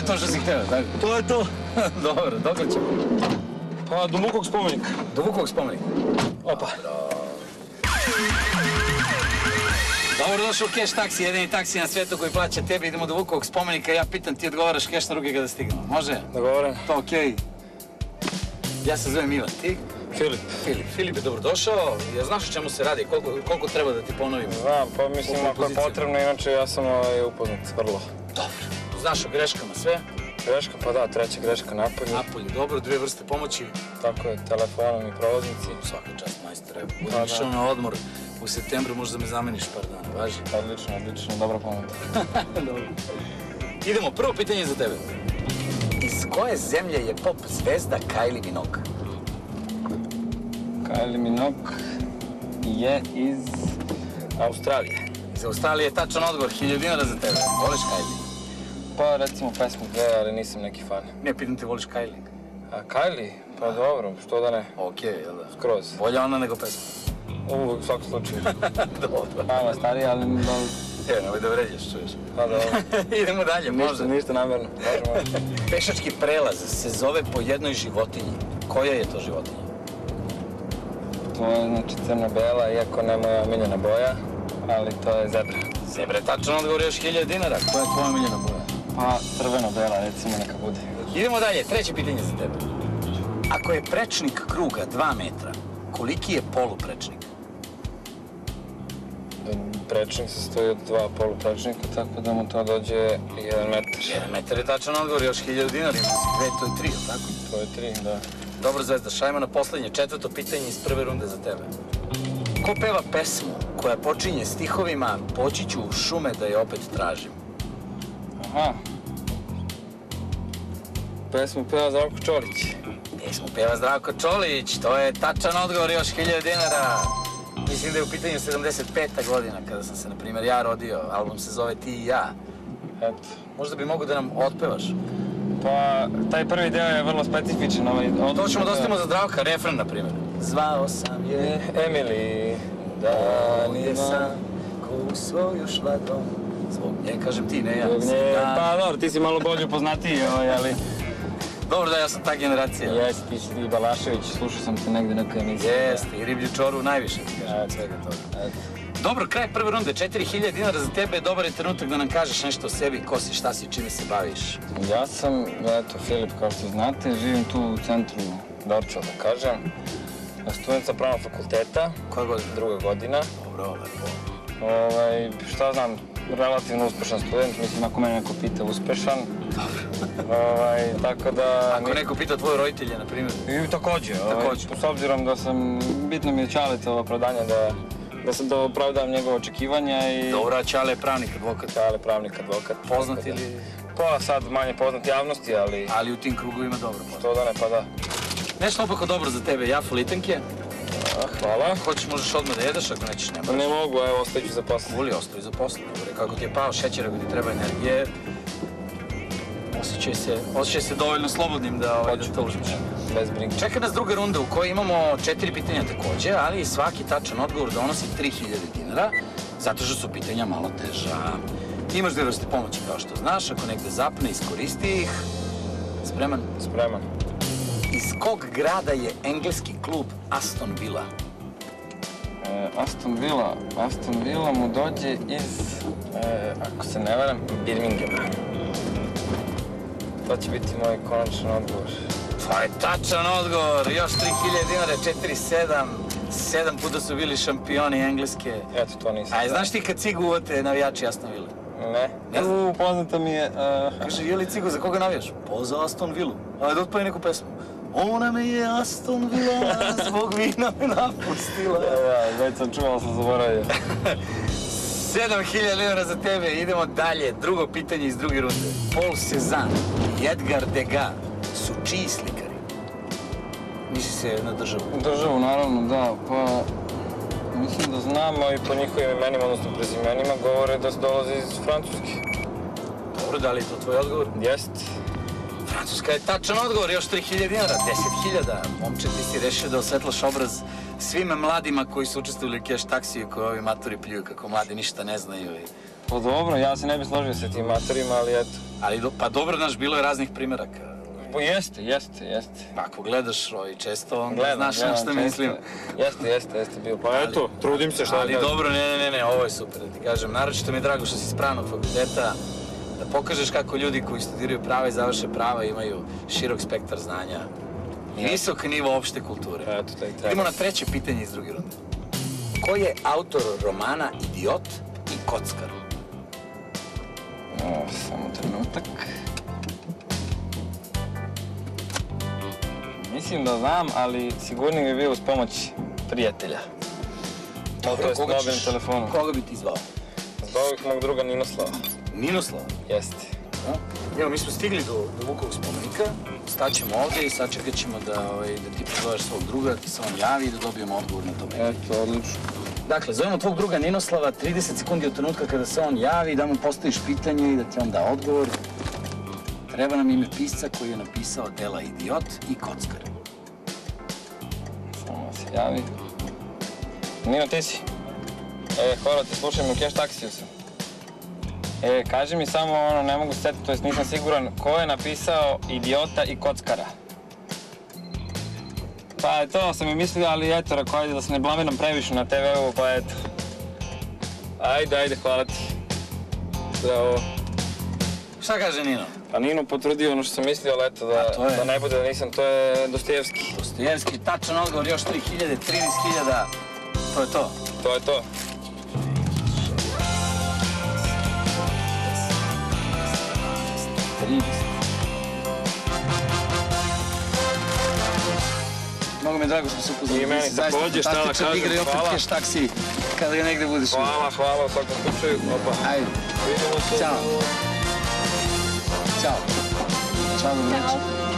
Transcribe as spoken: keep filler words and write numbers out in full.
je to što si hteo, tako? To je to. Dobro, dokle ćemo? Pa, do Vukovog spomenika. Do Vukovog spomenika? Opa. Dobro došao u Cash taksi, jedini taksi na svijetu koji plaća tebi, idemo do Vukovog spomenika, ja pitam, ti odgovaraš keš na ruke kada stignemo, može? Dogovoren. To okej. Ja se zovem Ivan, ti? Filip. Filip. Filip je dobrodošao, ja znaš o čemu se radi, koliko treba da ti ponovim? Znam, pa mislim ako je potrebno, inače ja sam upoznat vrlo. Dobro. Znaš o greškama sve? Greška, pa da, treća greška napolju. Napolju, dobro, dvije vrste pomoći. Tako je, telefonom i prolaznici. Svaka čast, majstore. Budem išao na odmor u septembru, možda me zameniš par dana, važi? Odlično, odlično, dobra pomoć. Dobro. Idemo, prvo pitanje za tebe. Iz koje zemlje je pop zvezda Kylie Minogue? Kylie Minogue je iz Australije. Iz Australije je tačan odgovor, hiljadu dinara za tebe. Voliš Kylie? Pa recimo pesmu dve, ali nisam neki fan. Ne, pitam te, voliš Kylie? A Kylie? Pa dobro, što da ne? Okej, jel da? Skroz. Bolja ona nego pesma? U svakom slučaju. Dobro. Malo je starija, ali... Evo, nemoj da vređaš, čuješ. Pa dobro. Idemo dalje, može. Ništa, ništa namjerno. Može, može. Pešački prelaz se zove po jednoj životinji. Koja je to životinja? To je znači crno-bela, iako ne moja omiljena boja, ali to je zebra. Zebra je tačan odgovor, još hiljadu dinara. Koja je tvoja omiljena boja? Pa crveno-bela, recimo, neka bude. Idemo dalje, treće pitanje za tebe. Ako je prečnik kruga dva metra, koliki je poluprečnik? Prečnik se stoji od dva poluprečnika, tako da mu to dođe jedan metar. Jedan metar je tačan odgovor, još hiljadu dinara, ima si dve, to je tri, tako? To je tri, da. Dobro, Zvezda, šajmo na poslednje, četvrto pitanje iz prve runde za tebe. Ko peva pesmu koja počinje stihovima "Poći ću u šume da je opet tražim"? Aha. Pesmu peva Zdravko Čolić. Pesmu peva Zdravko Čolić, to je tačan odgovor, još hiljadu dinara. Mislim da je u pitanju sedamdeset peta godina kada sam se, na primjer, ja rodio. Album se zove Ti i ja. Eto. Možda bi mogu da nam otpevaš. Pa, taj prvi deo je vrlo specifičan. To ćemo da ostavimo za Zdravka, refren, na primjer. Zvao sam je Emily, dan je san, ko u svoju šladom. Zbog nje, kažem ti, ne ja. Zbog nje, pa dobro, ti si malo bolje poznatiji, ali... Dobro da, ja sam ta generacija. Jesi, ti si ti Balašević, slušao sam te negde neka emisija. Jeste, i Riblju čoru najviše, kažem, svega toga. Dobro, kraj prve runde, četiri hiljade dinara za tebe, dobar je trenutak da nam kažeš nešto o sebi, ko si, šta si, čime se baviš. Ja sam, eto, Filip, kao što znate, živim tu u centru Dorča, da kažem. Student sa pravnog fakulteta. Koja godina? Druga godina. Dobro, lepo. Ovaj, šta znam, relativno uspešan student, mislim, ako mene neko pita, uspešan. Dobro. Ovaj, tako da... Ako neko pita tvoje roditelje, na primjer? I takođe. Takođe. S obzirom da sam, bitno mi je Ćaletovo opravdanje da da sam da opravdam njegove očekivanja i... Dobro, a Ćale je pravnik, advokat. Ćale, pravnik, advokat. Poznat ili... Pa sad manje poznat javnosti, ali... Ali u tim krugovima dobro poznat. Što da ne, pa da. Nešto opako dobro za tebe, jafo litenke. Hvala. Hoćeš, možeš odmah da jedeš, ako nećeš, ne moraš. Ne mogu, evo, ostaću za posle. Voli, ostavi za posle. Kako ti je pao šećer, ako ti treba energije, osjećaj se, osjećaj se dovoljno slobodnim da, ovaj, da to uzmeš. Bez brinke. Čeka nas druga runda u kojoj imamo četiri pitanja takođe, ali svaki tačan odgovor donosi tri hiljade dinara, zato što su pitanja malo teža. Ti imaš dve vrste pomoći, kao što znaš, ako negde zapne, iskoristi ih. Spreman? Spreman. Iz kog grada je engleski klub Aston Villa? E, Aston Villa, Aston Villa mu dođe iz, e, ako se ne varam, Birminghama. To će biti moj konačan odgovor. To je tačan odgovor, još tri hiljade dinara, četiri sedam, sedam puta su bili šampioni Engleske. Eto, to nisam. A znaš ti kad Cigu uvate navijači Aston Villa? Ne. Ne znam. U, poznata mi je... Kaže, je li Cigu, za koga navijaš? Pa za Aston Villu. Ajde, otpavi neku pesmu. Ona me je Aston Villa, zbog vina me napustila. Da, već sam čuo, sam zaboravio. sedam hiljada dinara za tebe, idemo dalje. Drugo pitanje iz druge runde. Paul Cézanne i Edgar Degas su čiji slikari? Misli se na državu. Državu, naravno, da, pa... Mislim da znamo i po njihovim imenima, odnosno prezimenima, govore da se dolaze iz Francuske. Dobro, da li je to tvoj odgovor? Jest. Francuska je tačan odgovor, još tri hiljade dinara, deset hiljada. Momče, ti si rešio da osvetlaš obraz svim mladima koji su učestvovali u Cash taksiju, koji ovi maturi pljuju kako mladi ništa ne znaju i Pa dobro, ja se ne bi složio sa tim matorima, ali eto. Ali, do- pa dobro, znaš, bilo je raznih primjeraka. Pa jeste, jeste, jeste. Pa ako gledaš ovaj, često, onda Gledam, znaš na gledam šta često. mislim. Jeste, jeste, jeste bio. Pa Ali- eto, trudim se šta Ali da kažem. dobro, ne, ne, ne, ne, ovo je super da ti kažem. Naročito mi je drago što si s pravnog fakulteta, da pokažeš kako ljudi koji studiraju prava i završe prava imaju širok spektar znanja i visok nivo opšte kulture. Eto, taj treba. Idemo na treće pitanje iz druge runde. Ko je autor romana Idiot i Kockar? O, samo trenutak. Mislim da znam, ali sigurnije bi bio uz pomoć prijatelja. Dobro, To je s koga mobilnim ćeš- telefonom. Koga bi ti zvao? Zvao bih mog druga Ninoslava. Ninoslav. Jeste. Da? Evo, mi smo stigli do, do Vukovog spomenika, staćemo ovdje i sačekat ćemo da, ovaj, da ti pozoveš svog druga, da se on javi i da dobijemo odgovor na to pitanje. Eto, odlično. Dakle, zovemo tvog druga Ninoslava, trideset sekundi od trenutka kada se on javi, da mu postaviš pitanje i da ti on da odgovor. Treba nam ime pisca koji je napisao dela Idiot i Kockar. Samo da se javi. Nino, ti si? E, hvala ti, slušaj me, u keš taksiju sam. E, kaži mi samo ono, ne mogu se setiti, to jest nisam siguran, ko je napisao Idiota i Kockara? Pa to sam i mislio, ali eto, rekao, ajde da se ne blamiram previše na te ve-u, pa eto. Ajde, ajde, hvala ti. Zdravo. Šta kaže Nino? Pa Nino potvrdio ono što sam mislio, ali eto, da, A, to je? da ne bude da nisam, to je Dostojevski. Dostojevski, tačan odgovor, još tri hiljade, trinaest hiljada, to je to. To je to. trideset. Mnogo mi je drago što se upoznali. I meni Zaista takođe, šta da fantastičan kažem, igra i opet hvala. keš taksi kada ga negde budeš vidio. Hvala, hvala u svakom slučaju. Opa. Ajde, Vidimo se. Ćao. Ćao. Ćao, dobro večer. Ćao.